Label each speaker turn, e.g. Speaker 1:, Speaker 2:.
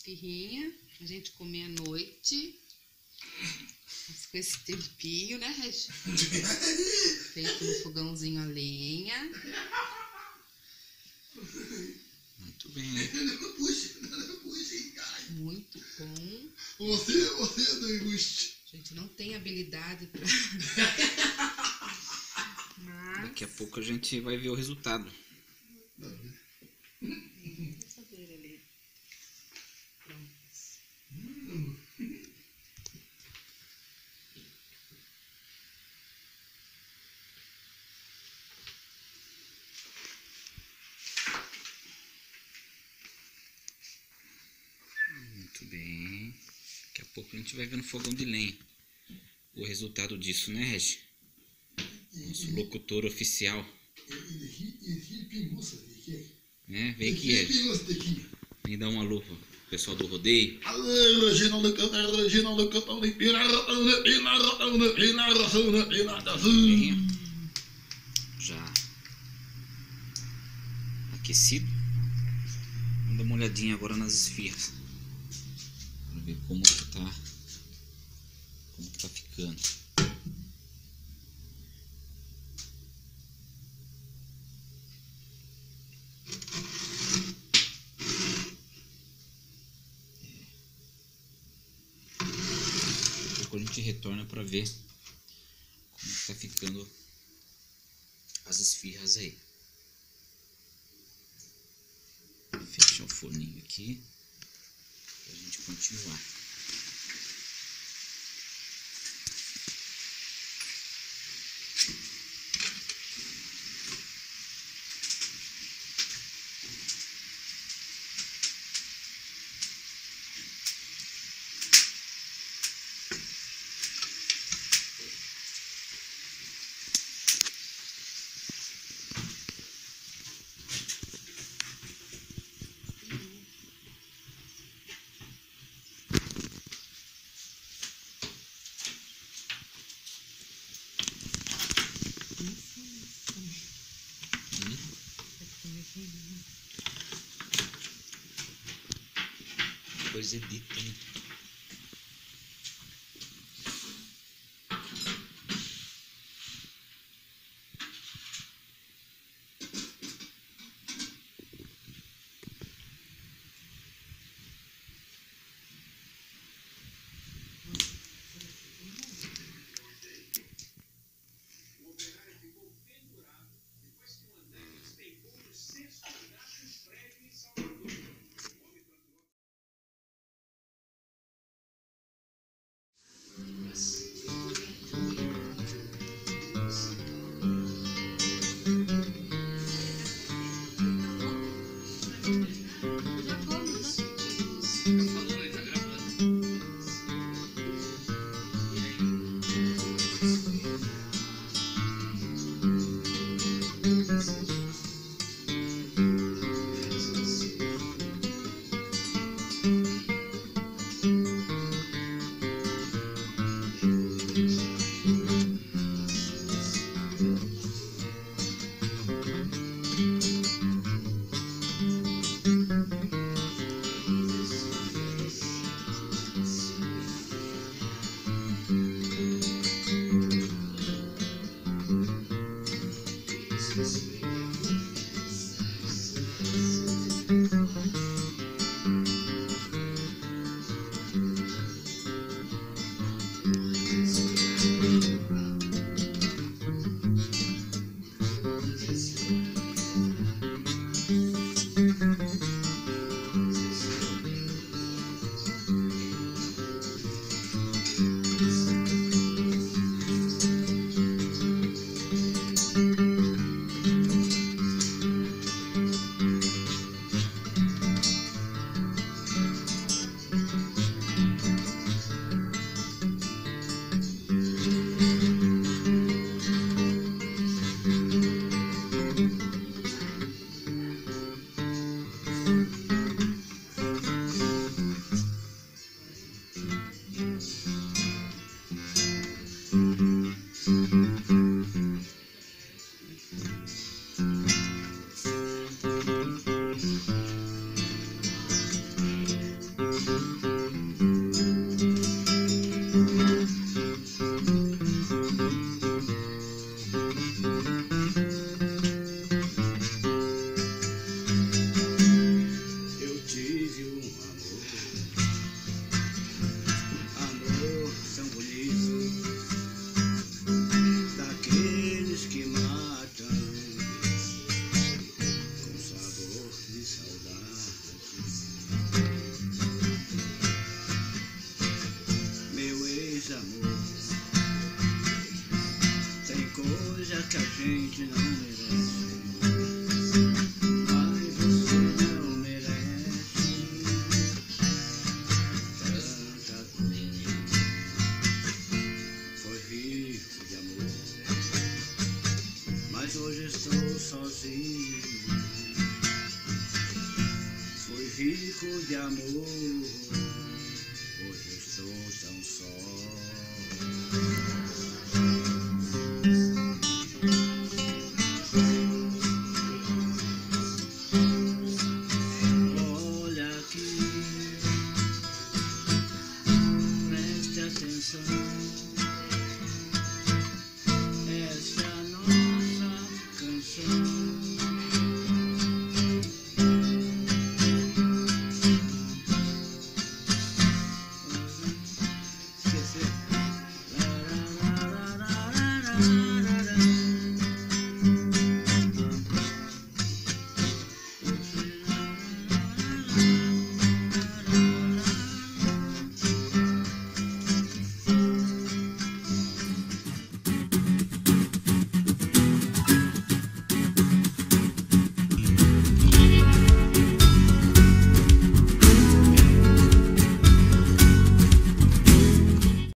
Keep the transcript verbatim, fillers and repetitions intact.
Speaker 1: esfirrinha a gente comer à noite. Com esse tempinho, né, Regi? Feito no fogãozinho a lenha.
Speaker 2: Muito bem, né?
Speaker 1: Muito bom.
Speaker 3: Você, você é do embuste.
Speaker 1: A gente não tem habilidade pra... Mas...
Speaker 2: Daqui a pouco a gente vai ver o resultado.
Speaker 1: Saber ali. Pronto.
Speaker 2: Muito bem. Daqui a pouco a gente vai ver no fogão de lenha o resultado disso, né, Regi? Nosso locutor oficial. É, vem aqui, Regi. Vem dar uma lupa, pessoal do rodeio. Bem, já aquecido. Vamos dar uma olhadinha agora nas esfirras para ver como que tá, como que tá ficando. A gente retorna para ver como está ficando as esfirras aí. Vou fechar o forninho aqui para a gente continuar. Depois edita, né?
Speaker 4: que a gente não merece. Mas você não merece tanta coisa. Foi rico de amor, mas hoje estou sozinho. Foi rico de amor,